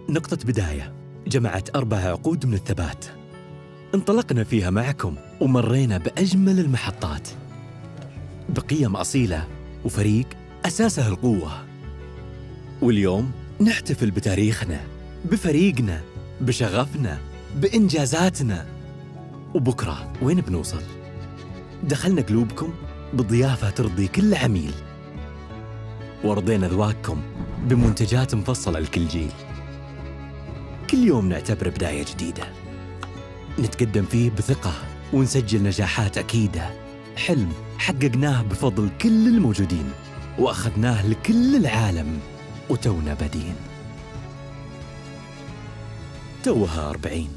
نقطة بداية جمعت 4 عقود من الثبات، انطلقنا فيها معكم ومرينا بأجمل المحطات، بقيم أصيلة وفريق أساسه القوة. واليوم نحتفل بتاريخنا، بفريقنا، بشغفنا، بإنجازاتنا. وبكرة وين بنوصل؟ دخلنا قلوبكم بضيافة ترضي كل عميل، ورضينا ذواقكم بمنتجات مفصلة لكل جيل. كل يوم نعتبره بداية جديدة نتقدم فيه بثقة ونسجل نجاحات أكيدة. حلم حققناه بفضل كل الموجودين وأخذناه لكل العالم، وتونا بادين. توها 40.